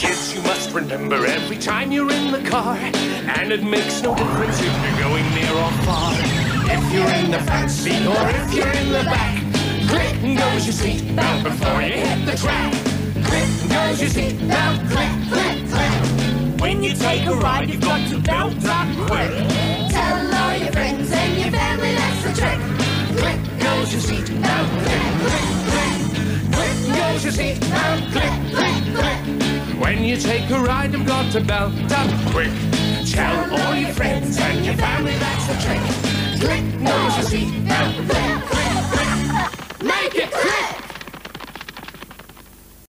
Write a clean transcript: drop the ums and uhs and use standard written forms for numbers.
Kids, you must remember every time you're in the car, and it makes no difference if you're going near or far. If you're in the front seat or if you're in the back, click goes your seat belt before you hit the track. Click goes your seat belt, click, click, click. When you take a ride, you've got to belt up quick. Tell all your friends and your family that's the trick. Click goes your seat belt, click, click, click. Click goes your seat belt, click, click, click. When you take a ride, you've got to belt up quick. Tell all your friends and your family that's the trick. Click goes your seat belt, click, click, click. Make it!